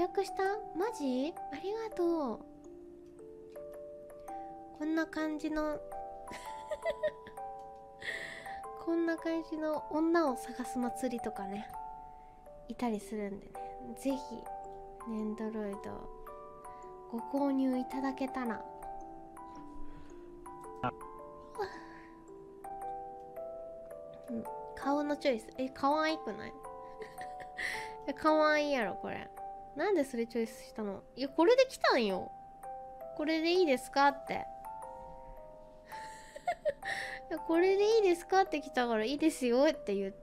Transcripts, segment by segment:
約した？マジ？ありがとう。こんな感じのこんな感じの女を探す祭りとかね、いたりするんでね、ぜひネンドロイドご購入いただけたら。うん、顔のチョイス、可愛くない？可愛いやろこれ。なんでそれチョイスしたの？いや、これで来たんよ。これでいいですかって。いや、これでいいですかって来たからいいですよって言った。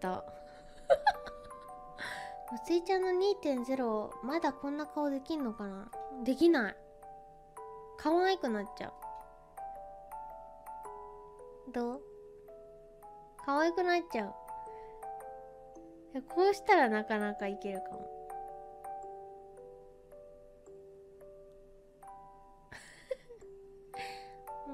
まつりちゃんの 2.0 まだこんな顔できんのかな？できない。可愛くなっちゃう。どう？可愛くなっちゃう。いや、こうしたらなかなかいけるかも。うん、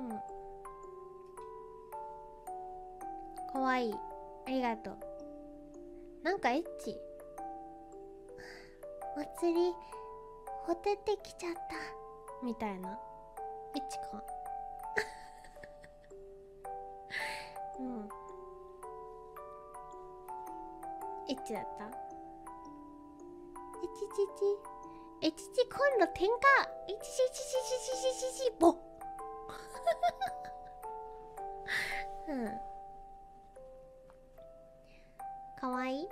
かわいい。ありがとう。なんかエッチ。お釣りほてってきちゃったみたいな。エッチか。うん、エッチだった。エチチコンロ点火。エチチチチチチチチチボ。うん、かわいい。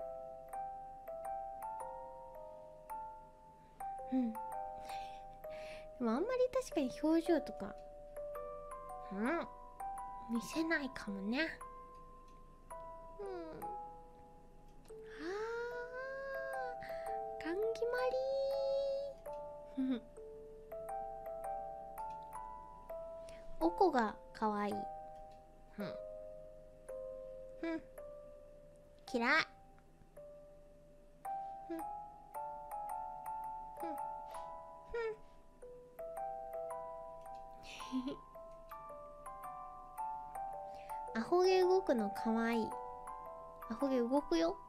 うん。でもあんまり確かに表情とか、見せないかもね。ガンギマリー。おこがかわいい。嫌い。アホ毛動くのかわいい。アホ毛動くよ。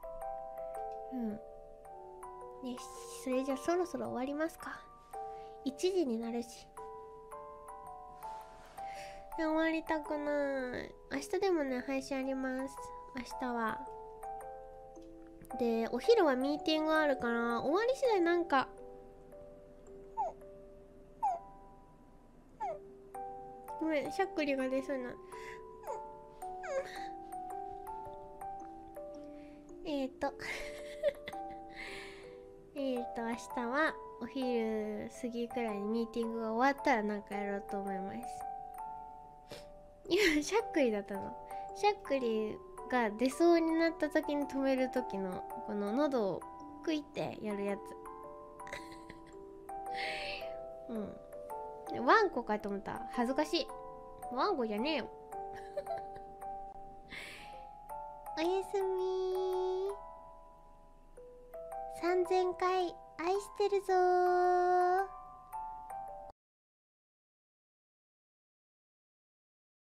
ね、それじゃそろそろ終わりますか。1時になるし。終わりたくない。明日でもね、配信あります。明日は。で、お昼はミーティングあるから、終わり次第なんか、ごめん、しゃっくりが出そうな。明日はお昼過ぎくらいにミーティングが終わったらなんかやろうと思います。今、しゃっくりだったの。しゃっくりが出そうになった時に止める時の、この喉をクイってやるやつ。ワンコかと思った。恥ずかしい。ワンコじゃねえよ。おやすみー。3000回愛してるぞー。